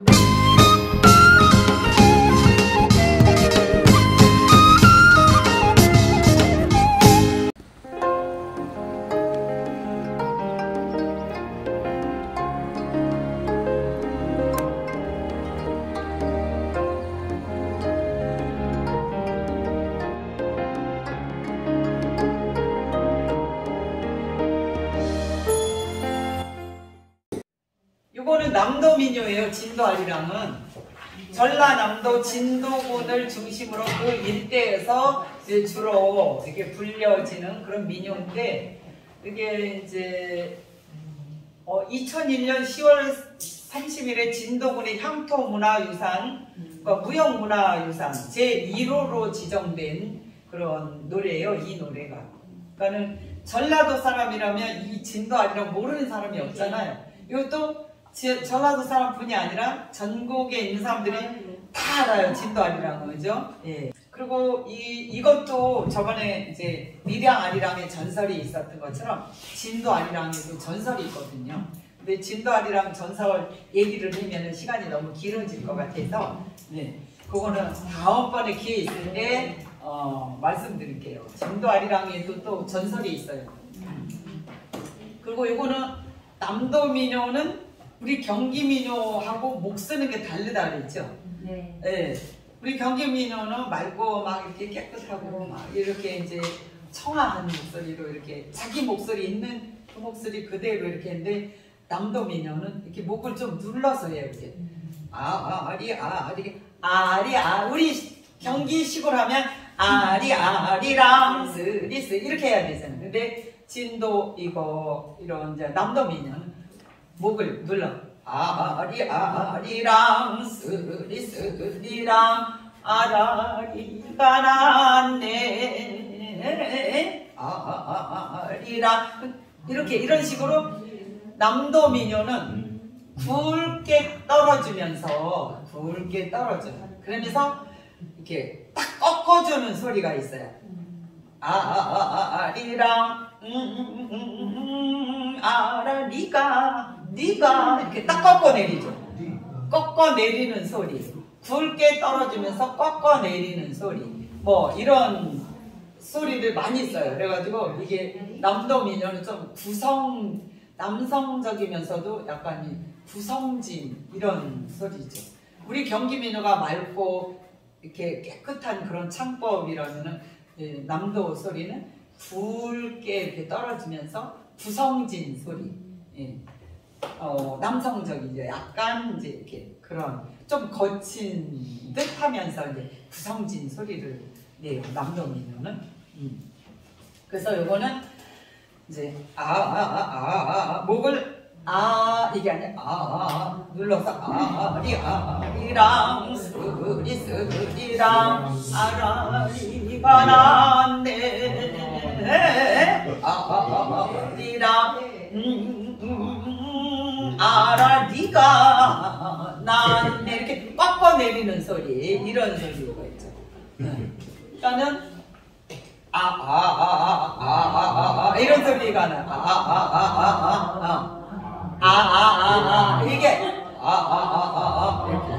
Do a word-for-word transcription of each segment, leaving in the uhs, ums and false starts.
이거는 남도 민요예요. 진도 아리랑은 전라남도 진도군을 중심으로 그 일대에서 이제 주로 이렇게 불려지는 그런 민요인데, 이게 이제 어 이천일 년 시월 삼십일에 진도군의 향토문화유산, 그러니까 무형문화유산 제일 호로 지정된 그런 노래예요. 이 노래가. 그러니까는 전라도 사람이라면 이 진도 아리랑 모르는 사람이 없잖아요. 이것도 전라도 사람뿐이 아니라 전국에 있는 사람들이 다 알아요. 진도 아리랑은, 그죠? 예. 그리고 이 이것도 저번에 이제 밀양 아리랑의 전설이 있었던 것처럼 진도 아리랑에도 전설이 있거든요. 근데 진도 아리랑 전설 얘기를 하면 시간이 너무 길어질 것 같아서, 네, 그거는 다음번에 기회 있을 때 어, 말씀드릴게요. 진도 아리랑에도 또 전설이 있어요. 그리고 이거는 남도 민요는 우리 경기 민요하고 목 쓰는 게 다르다 그랬죠? 네. 네. 우리 경기 민요는 맑고 막 이렇게 깨끗하고 막 이렇게 이제 청아한 목소리로 이렇게 자기 목소리 있는 그 목소리 그대로 이렇게 했는데, 남도 민요는 이렇게 목을 좀 눌러서 해요. 이렇게 아, 아리, 아리, 아리, 아, 우리 경기 시골 하면 아리, 아리랑, 스리스 이렇게 해야 되잖아요. 근데 진도 이거 이런 이제 남도 민요는 목을 눌러 아리, 아리랑, 스리, 스리랑, 아라리가 났네, 아리랑, 이렇게 이런 식으로 남도 민요는 굵게 떨어지면서 굵게 떨어져요. 그러면서 이렇게 딱 꺾어주는 소리가 있어요. 아리랑, 음, 아라, 니가, 니가, 이렇게 딱 꺾어 내리죠. 꺾어 내리는 소리. 굵게 떨어지면서 꺾어 내리는 소리. 뭐, 이런 소리를 많이 써요. 그래가지고 이게 남도 민요는 좀 구성, 남성적이면서도 약간 구성진 이런 소리죠. 우리 경기 민요가 맑고 이렇게 깨끗한 그런 창법이라면은 남도 소리는 굵게 이렇게 떨어지면서 구성진 소리. 예. 어, 남성적이죠. 약간 이제 이렇게 그런 좀 거친 듯하면서 이제 구성진 소리를 내요. 남도 민요는. 음. 그래서 요거는 이제 아, 아, 아, 아, 아, 목을 아, 이게 아니야. 아, 아, 눌러서 아리, 아리랑, 스리, 스리랑, 아라리가 났네, 아리랑, 음, 음, 아라리가 났네. 이렇게 꺾어 내리는 소리, 이런 소리가 있죠. 그러니까는 아, 아, 아, 아, 아, 아, 아, 이런 소리가 나. 아, 아, 아, 아, 아, 아. 아, 아, 아, 아, 이게 아, 아, 아, 아, 아, 이렇게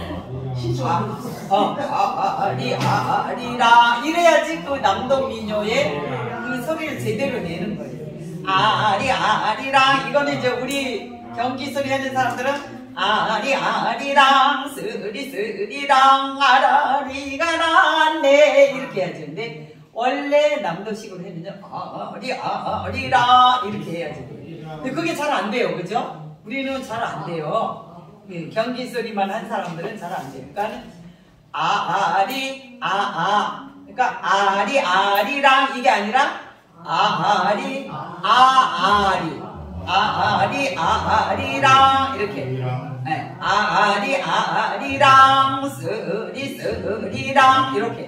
아, 어, 아, 아, 리, 아, 리라 이래야지 그 남도 민요의 그 소리를 제대로 내는 거예요. 아, 리, 아, 리랑 이거는 이제 우리 경기 소리 하는 사람들은 아, 리, 아, 리랑 스리, 스리랑 아라리가 났네 이렇게 해야지. 근데 원래 남도식으로 하면요 아, 리, 아, 리라 이렇게 해야지. 근데 그게 잘 안 돼요. 그죠? 우리는 잘 안 돼요. 경기 소리만 한 사람들은 잘 안 돼요. 그러니까 아, 아리, 아, 아. 그러니까 아리, 아리랑 이게 아니라 아, 아리, 아, 아리. 아, 아리, 아, 아리랑 이렇게. 네. 아, 아리, 아, 아리랑 스리, 스리랑 이렇게.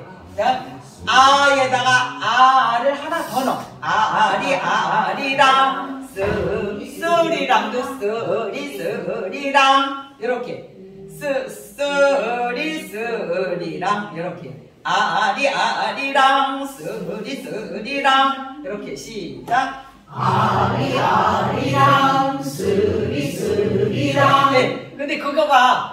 아에다가 아를 하나 더 넣어. 아, 아리, 아, 아리랑 쓰리랑도 쓰리 쓰리랑 이렇게 쓰 쓰리 쓰리랑 이렇게 아리 아리랑 쓰리 쓰리랑 이렇게 시작. 아리아리랑 스리스리랑. 네, 근데 그거가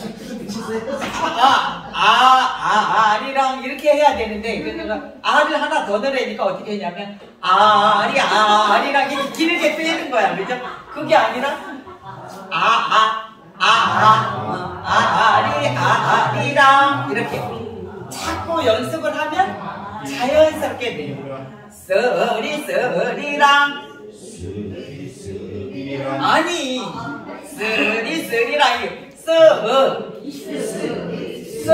아, 아, 아, 아리랑 이렇게 해야 되는데 그러니까 아를 하나 더 넣으니까 어떻게 했냐면 아리, 아리랑 이렇게 길게 빼는 거야, 그죠? 그게 아니라 아, 아, 아, 아, 아, 아리, 아, 아리랑 이렇게 자꾸 연습을 하면 자연스럽게 돼요. 쓰리, 쓰리랑 아니 쓰리, 쓰리랑 쓰, 쓰리,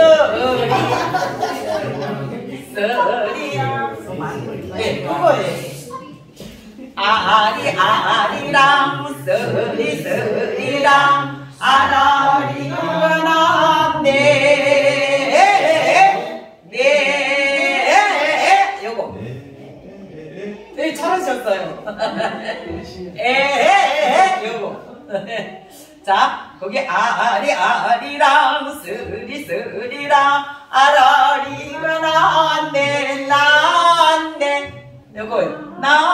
쓰리 네, 그거예요. 아리, 아리랑 쓰리, 쓰리랑 아라리가 났네. 네, 요거. 네, 잘하셨어요. 에, 요거. 자, 거기 아리, 아리랑 쓰리, 쓰리랑 아라리가 났네, 났네. 요거,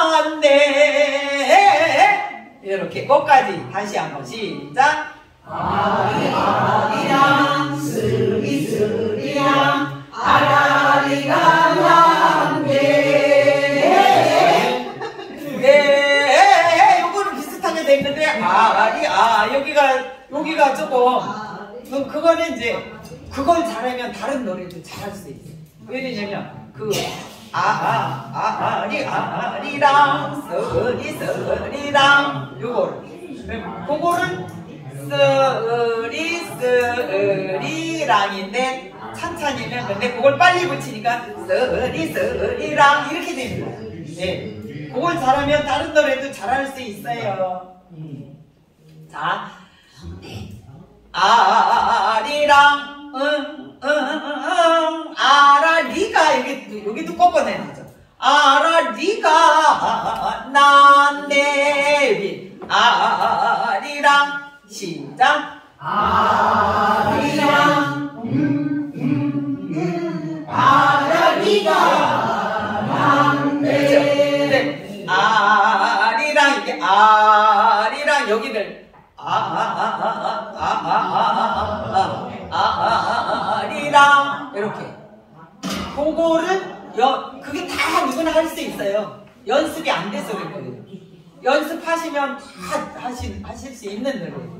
났네. 이렇게 끝까지 다시 한번 시작. 아리 아리랑 스리 스리랑 아라리가 났네. 네, 요거는 비슷하게 돼 있는데 아리, 아, 여기가 여기가 조금 그, 그거는 이제 그걸 잘하면 다른 노래도 잘할 수 있어. 왜냐면 그 아, 아, 아, 아리, 아리랑 쓰리, 쓰리랑 요거를 그거를 쓰리, 쓰리랑인데 찬찬히면 근데 그걸 빨리 붙이니까 쓰리, 쓰리랑 이렇게 되는 거야. 네, 그걸 잘하면 다른 노래도 잘할 수 있어요. 자, 아리랑 응, 응, 응, 아라리가 여기, 여기도 꺾어내야 되죠. 아라리가 났네. 여기 아리랑 시작. 아리랑 음, 음, 음, 아라리가 났네. 그렇죠? 네. 아리랑 이게 아리랑 여기를 아리랑 이렇게 그거를 여, 그게 다 누구나 할 수 있어요. 연습이 안 돼서 그런 거예요. 연습하시면 다 하실, 하실 수 있는 노래예요.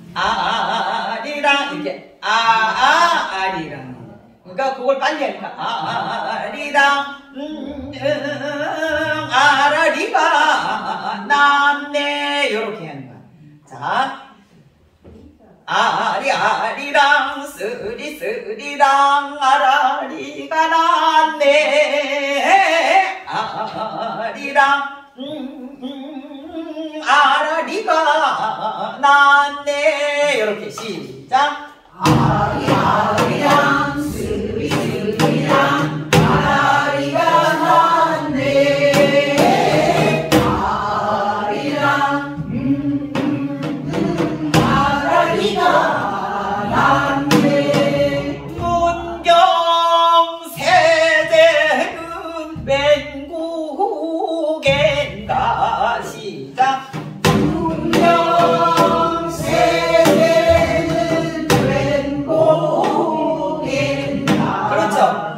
아리랑 이렇게 아리랑 그러니까 그걸 빨리 하니까 아리랑 음, 음, 아라리가 났네 이렇게 하는 거야. 자, 아리 아리랑 쓰리 쓰리랑 아라리가 났네. 아리랑 음, 음, 아라리가 났네. 이렇게 시작. 아리 아리랑 스리 스리랑 아라리가 났네. 아리랑 음, 음, 음, 아라리가 났네. 문경세제는 웬 국인가 시작. 문경세제는 웬 국인가. 그렇죠.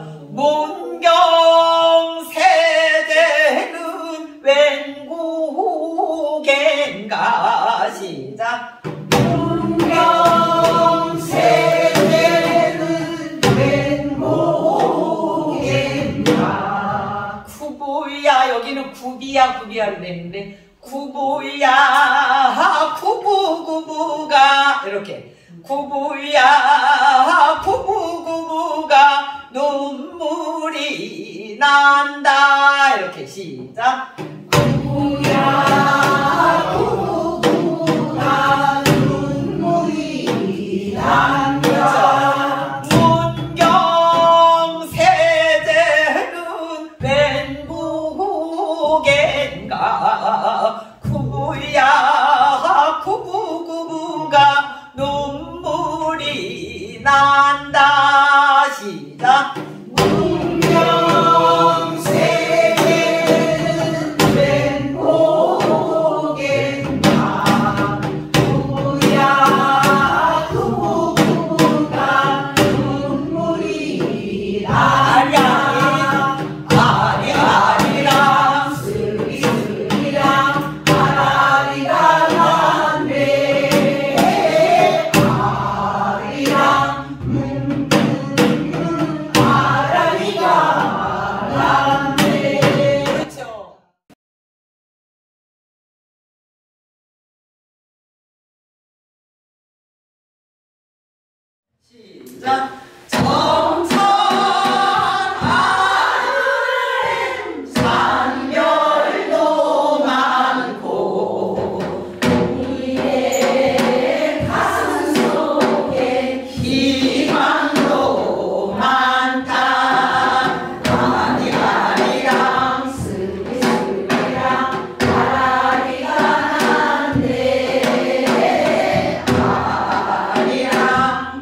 문경세제는 웬 국인가 시작. 문경세제는 웬 국인가. 구부야 여기는 구비야 구비야로 되는데 구부야 구부구부가 이렇게 구부야 구부구부가 눈물이 난다 이렇게 시작. 구부야 구부구가 눈물이 난다. 문경세제는 웬 국인가. 구부야 구부구부가 눈물이 난다 시작. 문경세제는 웬 국인가. 시작. 정천 하늘엔 산별도 많고 우리의 가슴 속에 희망도 많다. 아니 아니랑 스리 스리랑 아라리가 난데 아니랑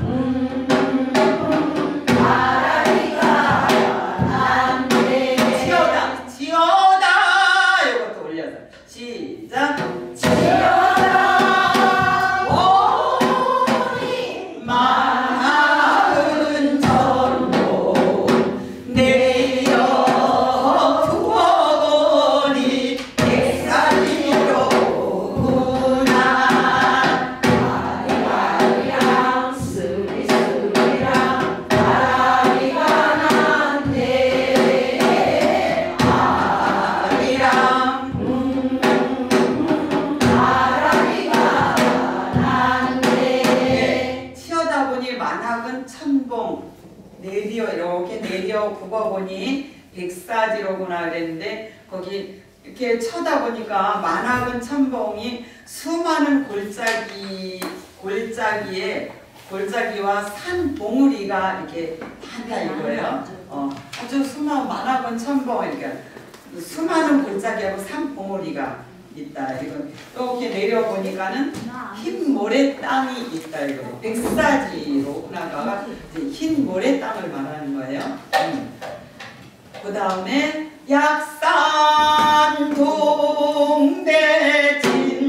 아라리가 난데 지어다 지어다 이것도 올려서 시작. 지어다 오니 마흔 전도 내려 두어거니 백살이로구나. 아리랑 스리 스리랑 아라리가 난데 아리랑 아라리가 난데 치어다 보니 만학은 천봉 내려 이렇게 내려 굽어보니 백사지로구나 그랬는데 거기 이렇게 쳐다보니까 만학은 천봉이 수많은 골짜기 골짜기에 골짜기와 산 봉우리가 이렇게 많다 이거예요. 어, 아주 수많은 만학은 천봉 이렇게 수많은 골짜기하고 산 봉우리가 있다. 이건 이렇게 내려 보니까는 흰 모래 땅이 있다 이거. 백사지로구나가 흰 모래 땅을 말하는 거예요. 음. 그 다음에 약산 동대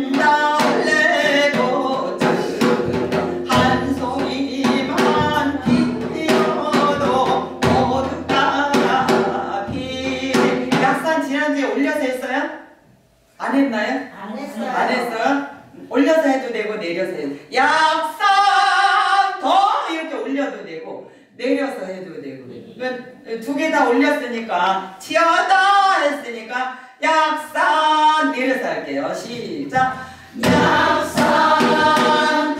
진달래꽃 한 송이만 피어도 모두 다 피. 약산 지난주에 올려서 했어요? 안 했나요? 안 했어요. 안 했어요? 올려서 해도 되고 내려서 해도 되고. 약산 더 이렇게 올려도 되고 내려서 해도 되고. 두 개 다 올렸으니까 치어다 했으니까 약산 내려서 할게요. 시작. 약산